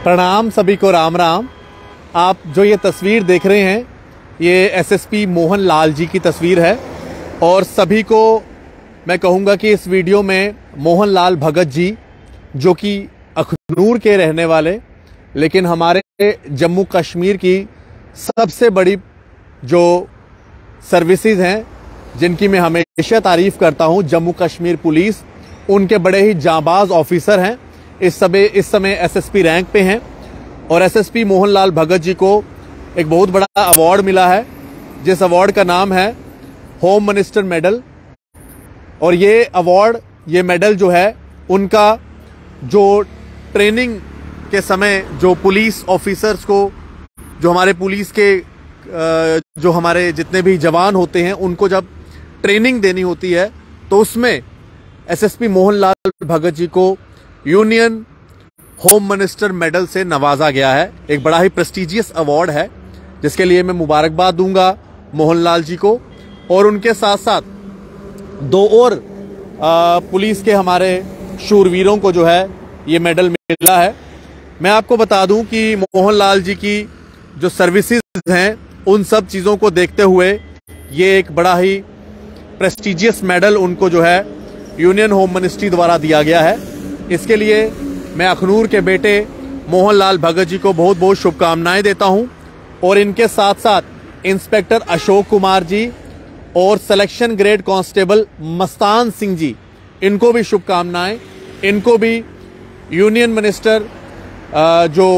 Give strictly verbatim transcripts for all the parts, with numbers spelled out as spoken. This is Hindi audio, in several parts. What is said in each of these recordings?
प्रणाम सभी को, राम राम। आप जो ये तस्वीर देख रहे हैं ये एसएसपी मोहन लाल जी की तस्वीर है और सभी को मैं कहूँगा कि इस वीडियो में मोहन लाल भगत जी जो कि अखनूर के रहने वाले लेकिन हमारे जम्मू कश्मीर की सबसे बड़ी जो सर्विसेज हैं जिनकी मैं हमेशा तारीफ करता हूं, जम्मू कश्मीर पुलिस, उनके बड़े ही जांबाज ऑफिसर हैं। इस समय इस समय एसएसपी रैंक पे हैं और एसएसपी मोहन लाल भगत जी को एक बहुत बड़ा अवार्ड मिला है जिस अवार्ड का नाम है होम मिनिस्टर मेडल। और ये अवार्ड, ये मेडल जो है उनका जो ट्रेनिंग के समय जो पुलिस ऑफिसर्स को, जो हमारे पुलिस के जो हमारे जितने भी जवान होते हैं उनको जब ट्रेनिंग देनी होती है तो उसमें एसएसपी मोहन लाल भगत जी को यूनियन होम मिनिस्टर मेडल से नवाजा गया है। एक बड़ा ही प्रेस्टिजियस अवार्ड है जिसके लिए मैं मुबारकबाद दूंगा मोहन लाल जी को। और उनके साथ साथ दो और आ, पुलिस के हमारे शूरवीरों को जो है ये मेडल मिला है। मैं आपको बता दूं कि मोहन लाल जी की जो सर्विसेज हैं उन सब चीज़ों को देखते हुए ये एक बड़ा ही प्रेस्टिजियस मेडल उनको जो है यूनियन होम मिनिस्ट्री द्वारा दिया गया है। इसके लिए मैं अखनूर के बेटे मोहन लाल भगत जी को बहुत बहुत शुभकामनाएं देता हूं और इनके साथ साथ इंस्पेक्टर अशोक कुमार जी और selection grade constable Mastan Singh ji, इनको भी शुभकामनाएं। इनको भी यूनियन मिनिस्टर जो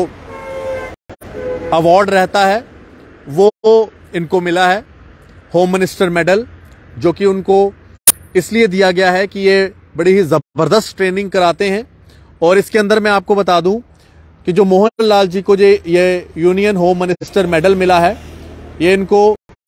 अवार्ड रहता है वो इनको मिला है, होम मिनिस्टर मेडल, जो कि उनको इसलिए दिया गया है कि ये बड़ी ही जबरदस्त ट्रेनिंग कराते हैं। और इसके अंदर मैं आपको बता दूं कि जो मोहन लाल जी को जो ये यूनियन होम मिनिस्टर मेडल मिला है ये इनको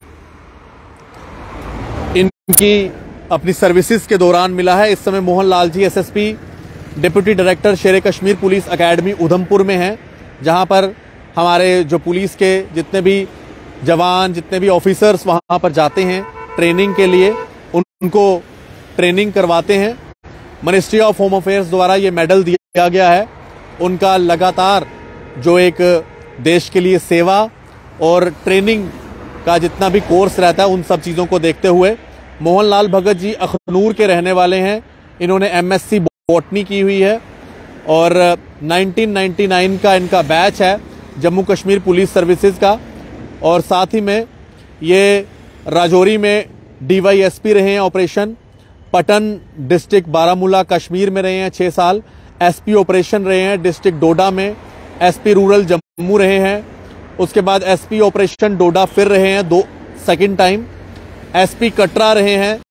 इनकी अपनी सर्विसेज के दौरान मिला है। इस समय Mohan Lal ji SSP deputy director Sher Kashmir police academy Udhampur में हैं, जहां पर हमारे जो पुलिस के जितने भी जवान, जितने भी ऑफिसर्स वहां पर जाते हैं ट्रेनिंग के लिए, उनको ट्रेनिंग करवाते हैं। मिनिस्ट्री ऑफ होम अफेयर्स द्वारा ये मेडल दिया गया है उनका लगातार जो एक देश के लिए सेवा और ट्रेनिंग का जितना भी कोर्स रहता है उन सब चीज़ों को देखते हुए। मोहन लाल भगत जी अखनूर के रहने वाले हैं। इन्होंने एमएससी बॉटनी की हुई है और नाइनटीन नाइंटी नाइन का इनका बैच है जम्मू कश्मीर पुलिस सर्विसेज का। और साथ ही में ये राजौरी में डीवाईएसपी रहे हैं ऑपरेशन, पटन डिस्ट्रिक्ट बारामूला कश्मीर में रहे हैं छः साल, एसपी ऑपरेशन रहे हैं डिस्ट्रिक्ट डोडा में, एसपी रूरल जम्मू रहे हैं, उसके बाद एसपी ऑपरेशन डोडा फिर रहे हैं दो सेकंड टाइम, एसपी कटरा रहे हैं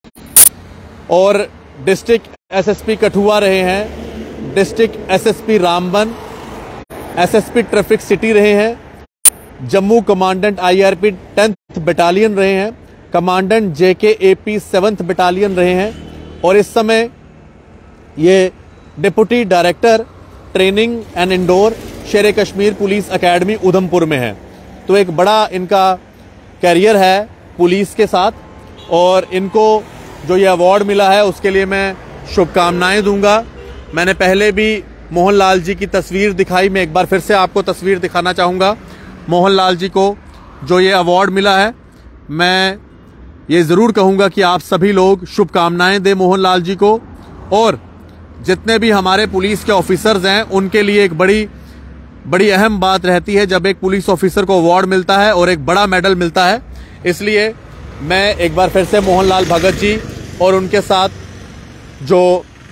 और डिस्ट्रिक्ट एसएसपी कठुआ रहे हैं, district SSP Ramban, SSP traffic city रहे हैं, Jammu commandant IRP tenth battalion रहे हैं, commandant JK AP seventh battalion रहे हैं और इस समय ये deputy director training and indoor Sher Kashmir police academy Udhampur में है। तो एक बड़ा इनका कैरियर है पुलिस के साथ और इनको जो ये अवार्ड मिला है उसके लिए मैं शुभकामनाएं दूंगा। मैंने पहले भी मोहन लाल जी की तस्वीर दिखाई, मैं एक बार फिर से आपको तस्वीर दिखाना चाहूँगा। मोहन लाल जी को जो ये अवार्ड मिला है, मैं ये ज़रूर कहूँगा कि आप सभी लोग शुभकामनाएं दें मोहन लाल जी को। और जितने भी हमारे पुलिस के ऑफिसर्स हैं उनके लिए एक बड़ी बड़ी अहम बात रहती है जब एक पुलिस ऑफिसर को अवार्ड मिलता है और एक बड़ा मेडल मिलता है। इसलिए मैं एक बार फिर से मोहन लाल भगत जी और उनके साथ जो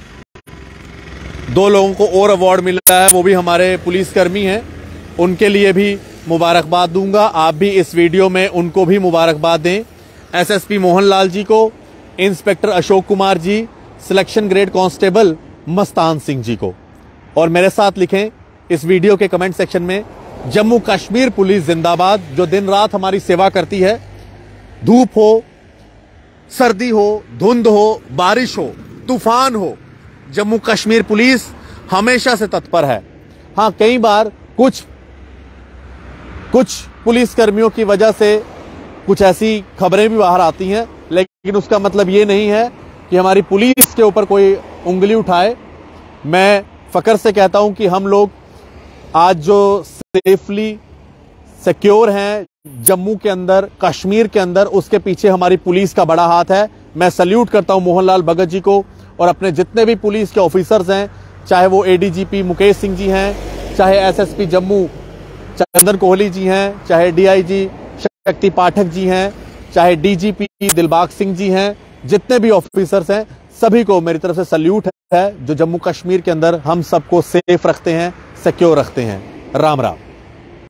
दो लोगों को और अवार्ड मिला है वो भी हमारे पुलिसकर्मी हैं, उनके लिए भी मुबारकबाद दूंगा। आप भी इस वीडियो में उनको भी मुबारकबाद दें। एसएसपी मोहन लाल जी को, inspector Ashok Kumar ji, selection grade constable Mastan Singh ji को। और मेरे साथ लिखें इस वीडियो के कमेंट सेक्शन में, जम्मू कश्मीर पुलिस जिंदाबाद, जो दिन रात हमारी सेवा करती है। धूप हो, सर्दी हो, धुंध हो, बारिश हो, तूफान हो, जम्मू कश्मीर पुलिस हमेशा से तत्पर है। हाँ, कई बार कुछ कुछ पुलिसकर्मियों की वजह से कुछ ऐसी खबरें भी बाहर आती हैं, लेकिन उसका मतलब ये नहीं है कि हमारी पुलिस के ऊपर कोई उंगली उठाए। मैं फकर से कहता हूं कि हम लोग आज जो सेफली सिक्योर हैं जम्मू के अंदर, कश्मीर के अंदर, उसके पीछे हमारी पुलिस का बड़ा हाथ है। मैं सल्यूट करता हूं मोहनलाल भगत जी को और अपने जितने भी पुलिस के ऑफिसर्स हैं, चाहे वो एडीजीपी मुकेश सिंह जी हैं, चाहे एसएसपी जम्मू चंदन कोहली जी हैं, चाहे डीआईजी शक्ति पाठक जी हैं, चाहे डीजीपी दिलबाग सिंह जी हैं, जितने भी ऑफिसर्स हैं सभी को मेरी तरफ से सल्यूट है, जो जम्मू कश्मीर के अंदर हम सबको सेफ रखते हैं, सिक्योर रखते हैं। राम राम।